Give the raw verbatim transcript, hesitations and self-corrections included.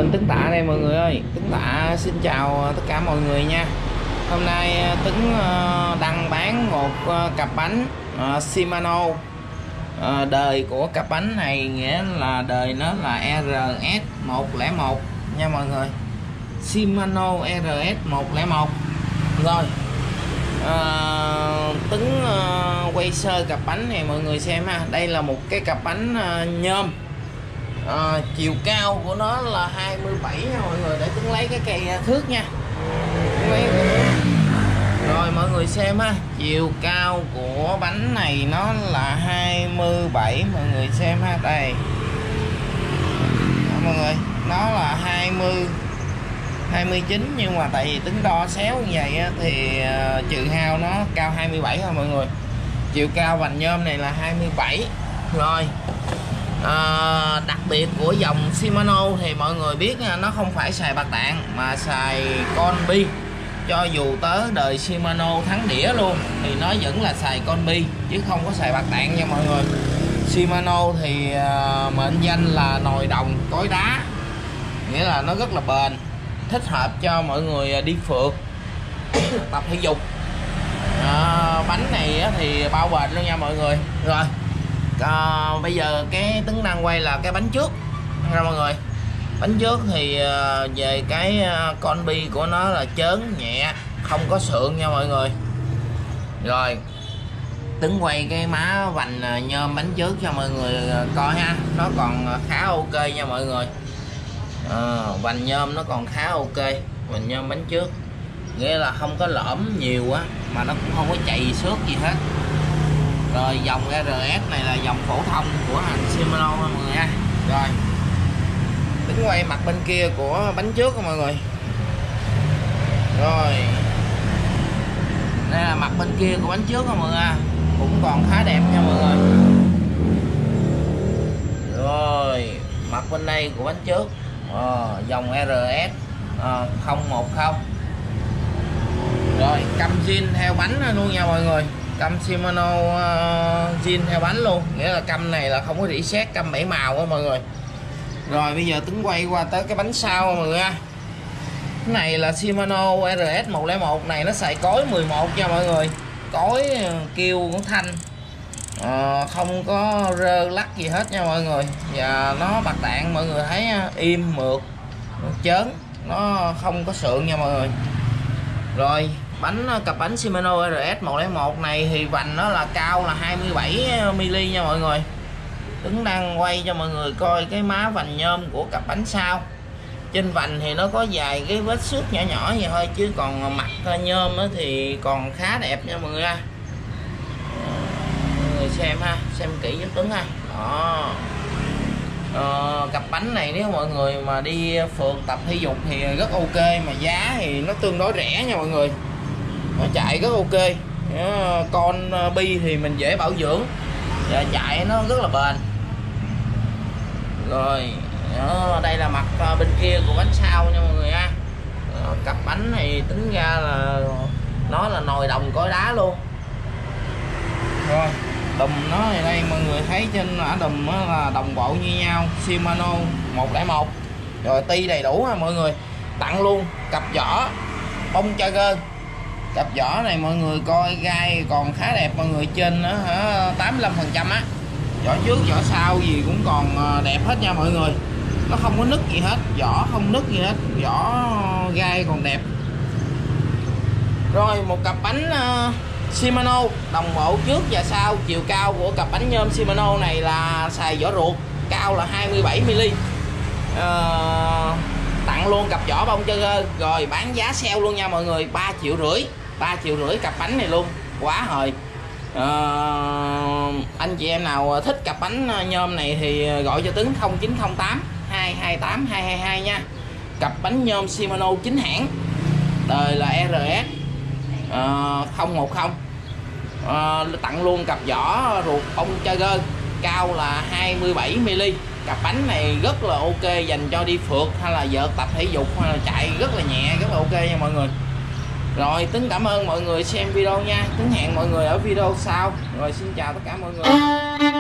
mình Tấn Tạ đây mọi người ơi. Tấn Tạ xin chào tất cả mọi người nha. Hôm nay Tấn đăng bán một cặp bánh Shimano. Đời của cặp bánh này nghĩa là đời nó là R S một không một nha mọi người. Shimano R S một không một. Rồi à, Tấn quay sơ cặp bánh này mọi người xem ha. Đây là một cái cặp bánh nhôm. À, chiều cao của nó là hai mươi bảy nha mọi người. Để Tuấn lấy cái cây thước nha. Lấy rồi mọi người xem ha. Chiều cao của bánh này nó là hai mươi bảy mọi người xem ha. Đây đó, mọi người, nó là hai mươi hai mươi chín, nhưng mà tại vì Tuấn đo xéo như vậy á, thì uh, trừ hao nó cao hai mươi bảy thôi mọi người. Chiều cao vành nhôm này là hai mươi bảy. Rồi À, đặc biệt của dòng Shimano thì mọi người biết nó không phải xài bạc đạn mà xài con bi. Cho dù tới đời Shimano thắng đĩa luôn thì nó vẫn là xài con bi chứ không có xài bạc đạn nha mọi người. Shimano thì uh, mệnh danh là nồi đồng cối đá, nghĩa là nó rất là bền, thích hợp cho mọi người đi phượt tập thể dục. À, bánh này thì bao bền luôn nha mọi người. Rồi À, bây giờ cái Tấn đang quay là cái bánh trước nha mọi người. Bánh trước thì uh, về cái uh, con bi của nó là chớn nhẹ, không có sượng nha mọi người. Rồi Tấn quay cái má vành uh, nhôm bánh trước cho mọi người uh, coi ha. Nó còn uh, khá ok nha mọi người. uh, Vành nhôm nó còn khá ok. Vành nhôm bánh trước nghĩa là không có lõm nhiều á, mà nó cũng không có chày xước gì hết. Rồi dòng R S này là dòng phổ thông của hàng Shimano mọi người ha. Rồi Tính quay mặt bên kia của bánh trước mọi người. Rồi đây là mặt bên kia của bánh trước mọi người ha. Cũng còn khá đẹp nha mọi người. Rồi mặt bên đây của bánh trước à, dòng R S à, không một không. Rồi căm zin theo bánh luôn nha mọi người. Căm Shimano uh, zin theo bánh luôn, nghĩa là căm này là không có reset, căm bảy màu á mọi người. Rồi bây giờ Tấn quay qua tới cái bánh sau mọi người ha. Cái này là Shimano R S một không một này, nó xài cối mười một nha mọi người. Cối kêu cũng thanh, à, không có rơ lắc gì hết nha mọi người. Và nó bạc đạn mọi người thấy im mượt, chớn, nó không có sượng nha mọi người. Rồi bánh cặp bánh Shimano R S một không một này thì vành nó là cao là hai mươi bảy mi li nha mọi người. Tuấn đang quay cho mọi người coi cái má vành nhôm của cặp bánh sau. Trên vành thì nó có vài cái vết xước nhỏ nhỏ vậy thôi, chứ còn mặt nhôm thì còn khá đẹp nha mọi người ha. Mọi người xem ha, xem kỹ giúp Tuấn ha. Đó. Ờ, cặp bánh này nếu mọi người mà đi phượt tập thể dục thì rất ok, mà giá thì nó tương đối rẻ nha mọi người. Nó chạy rất ok. Con bi thì mình dễ bảo dưỡng và chạy nó rất là bền. Rồi đó, đây là mặt bên kia của bánh sau nha mọi người ha. Đó, cặp bánh này tính ra là nó là nồi đồng cối đá luôn. Rồi đùm nó ở đây mọi người thấy trên ở đùm là đồng bộ như nhau, Shimano một không một. Rồi ti đầy đủ ha mọi người. Tặng luôn cặp vỏ bông Charger. Cặp vỏ này mọi người coi gai còn khá đẹp mọi người, trên nó tám mươi lăm phần trăm á. Vỏ trước vỏ sau gì cũng còn đẹp hết nha mọi người. Nó không có nứt gì hết, vỏ không nứt gì hết, vỏ gai còn đẹp. Rồi một cặp bánh uh, Shimano đồng bộ trước và sau. Chiều cao của cặp bánh nhôm Shimano này là xài vỏ ruột, cao là hai mươi bảy mi li. uh, Tặng luôn cặp vỏ bông Charger. Rồi bán giá sale luôn nha mọi người, ba triệu rưỡi. ba triệu rưỡi cặp bánh này luôn, quá hời. À, anh chị em nào thích cặp bánh nhôm này thì gọi cho Tuấn không chín không tám hai hai tám hai hai hai nha. Cặp bánh nhôm Shimano chính hãng, đời là R S à, không một không. À, tặng luôn cặp vỏ ruột bông Charger, cao là hai mươi bảy mi li. Cặp bánh này rất là ok dành cho đi phượt hay là vợt tập thể dục hay là chạy rất là nhẹ, rất là ok nha mọi người. Rồi Tuấn cảm ơn mọi người xem video nha. Tuấn hẹn mọi người ở video sau. Rồi xin chào tất cả mọi người.